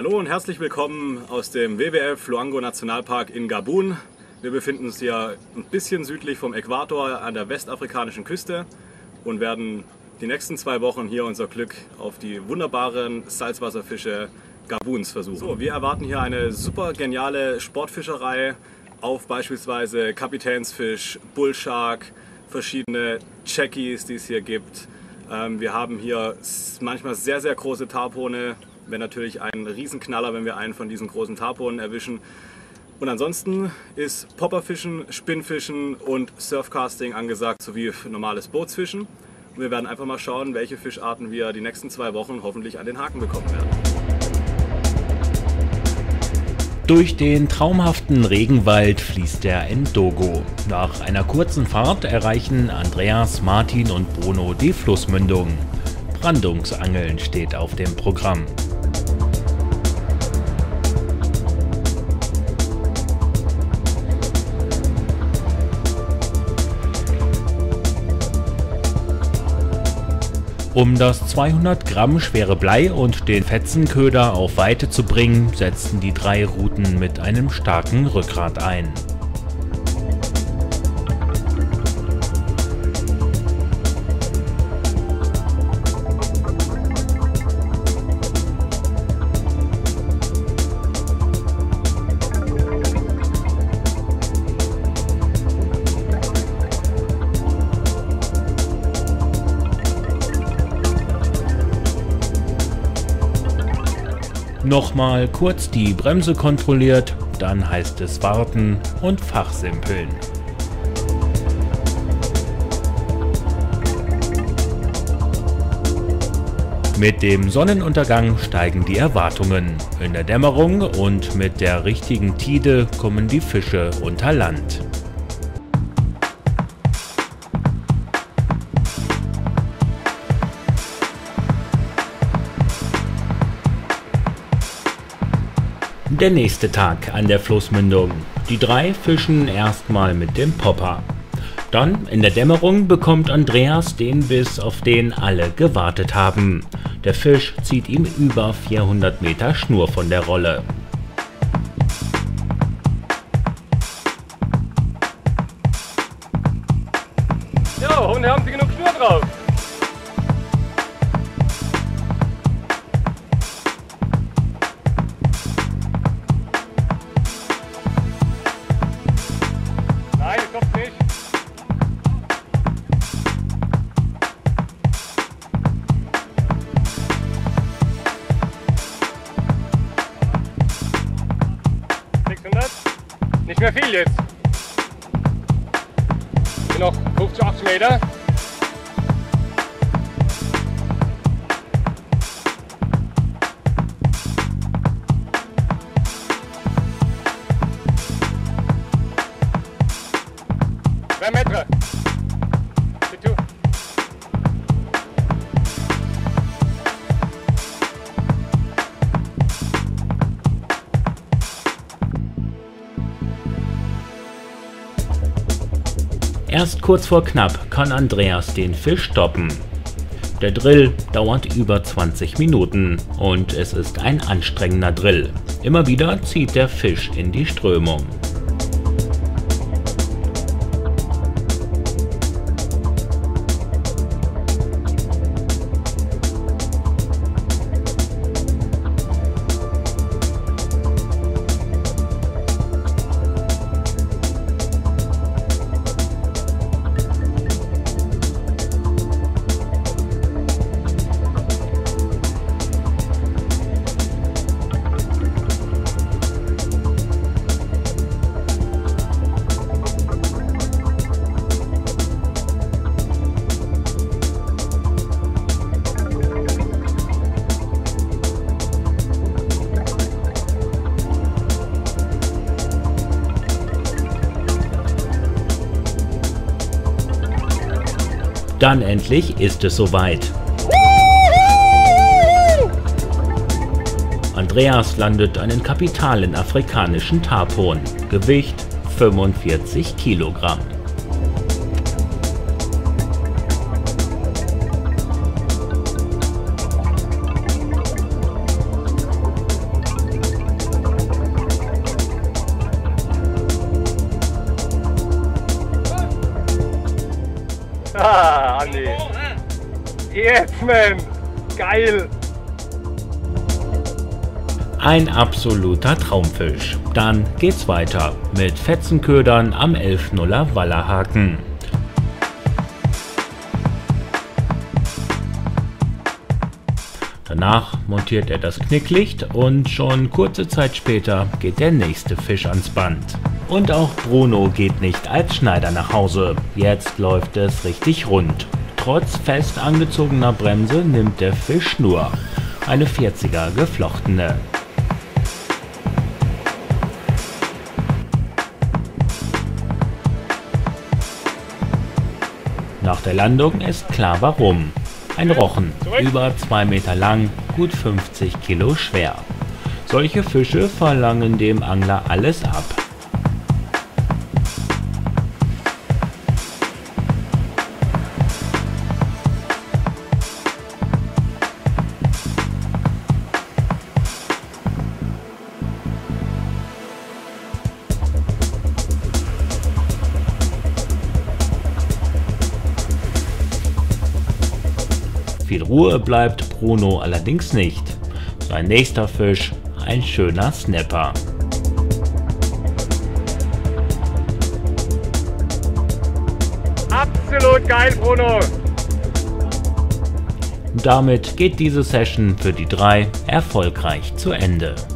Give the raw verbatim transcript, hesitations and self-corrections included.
Hallo und herzlich willkommen aus dem W W F Luango Nationalpark in Gabun. Wir befinden uns hier ein bisschen südlich vom Äquator an der westafrikanischen Küste und werden die nächsten zwei Wochen hier unser Glück auf die wunderbaren Salzwasserfische Gabuns versuchen. So, wir erwarten hier eine super geniale Sportfischerei auf beispielsweise Kapitänsfisch, Bullshark, verschiedene Checkies, die es hier gibt. Ähm, wir haben hier manchmal sehr, sehr große Tarpone. Wäre natürlich ein Riesenknaller, wenn wir einen von diesen großen Tarponen erwischen. Und ansonsten ist Popperfischen, Spinnfischen und Surfcasting angesagt, sowie normales Bootsfischen. Und wir werden einfach mal schauen, welche Fischarten wir die nächsten zwei Wochen hoffentlich an den Haken bekommen werden. Durch den traumhaften Regenwald fließt der Ndogo. Nach einer kurzen Fahrt erreichen Andreas, Martin und Bruno die Flussmündung. Brandungsangeln steht auf dem Programm. Um das zweihundert Gramm schwere Blei und den Fetzenköder auf Weite zu bringen, setzten die drei Ruten mit einem starken Rückgrat ein. Nochmal kurz die Bremse kontrolliert, dann heißt es warten und fachsimpeln. Mit dem Sonnenuntergang steigen die Erwartungen. In der Dämmerung und mit der richtigen Tide kommen die Fische unter Land. Der nächste Tag an der Flussmündung. Die drei fischen erstmal mit dem Popper. Dann in der Dämmerung bekommt Andreas den Biss, auf den alle gewartet haben. Der Fisch zieht ihm über vierhundert Meter Schnur von der Rolle. Ja, Hunde, haben Sie genug Schnur drauf? Nicht mehr viel jetzt. Hier noch fünfzig, achtzig Meter. zwei Meter. Bitte. Erst kurz vor knapp kann Andreas den Fisch stoppen. Der Drill dauert über zwanzig Minuten und es ist ein anstrengender Drill. Immer wieder zieht der Fisch in die Strömung. Dann endlich ist es soweit. Andreas landet einen kapitalen afrikanischen Tarpon. Gewicht fünfundvierzig Kilogramm. Ah, Andi. Jetzt, man. Geil. Ein absoluter Traumfisch. Dann geht's weiter mit Fetzenködern am elf nuller Wallerhaken. Danach montiert er das Knicklicht und schon kurze Zeit später geht der nächste Fisch ans Band. Und auch Bruno geht nicht als Schneider nach Hause. Jetzt läuft es richtig rund. Trotz fest angezogener Bremse nimmt der Fisch Schnur. Eine vierziger geflochtene. Nach der Landung ist klar warum. Ein Rochen, über zwei Meter lang, gut fünfzig Kilo schwer. Solche Fische verlangen dem Angler alles ab. Viel Ruhe bleibt Bruno allerdings nicht. Sein nächster Fisch, ein schöner Snapper. Absolut geil, Bruno. Damit geht diese Session für die drei erfolgreich zu Ende.